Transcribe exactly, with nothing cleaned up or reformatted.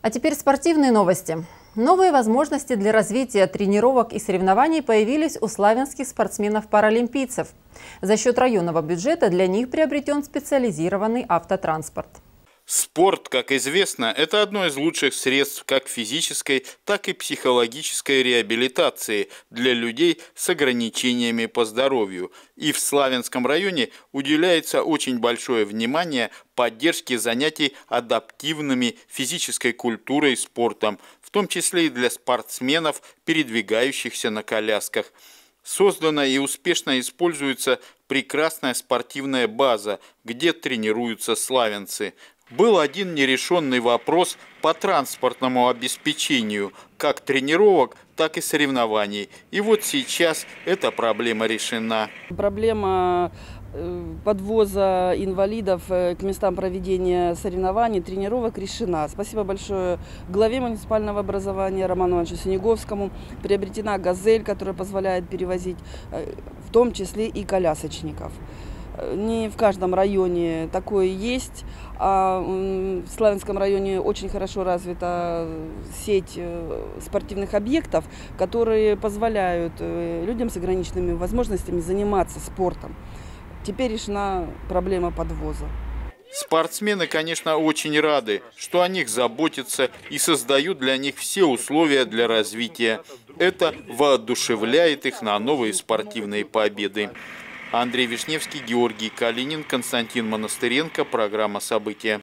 А теперь спортивные новости. Новые возможности для развития тренировок и соревнований появились у славянских спортсменов-паралимпийцев. За счет районного бюджета для них приобретен специализированный автотранспорт. Спорт, как известно, это одно из лучших средств как физической, так и психологической реабилитации для людей с ограничениями по здоровью. И в Славянском районе уделяется очень большое внимание поддержке занятий адаптивными физической культурой и спортом, в том числе и для спортсменов, передвигающихся на колясках. Создана и успешно используется прекрасная спортивная база, где тренируются славянцы. Был один нерешенный вопрос по транспортному обеспечению, как тренировок, так и соревнований. И вот сейчас эта проблема решена. Проблема подвоза инвалидов к местам проведения соревнований, тренировок решена. Спасибо большое главе муниципального образования Роману Ивановичу Синеговскому. Приобретена «Газель», которая позволяет перевозить в том числе и колясочников. Не в каждом районе такое есть, а в Славянском районе очень хорошо развита сеть спортивных объектов, которые позволяют людям с ограниченными возможностями заниматься спортом. Теперь решена проблема подвоза. Спортсмены, конечно, очень рады, что о них заботятся и создают для них все условия для развития. Это воодушевляет их на новые спортивные победы. Андрей Вишневский, Георгий Калинин, Константин Монастыренко. Программа «События».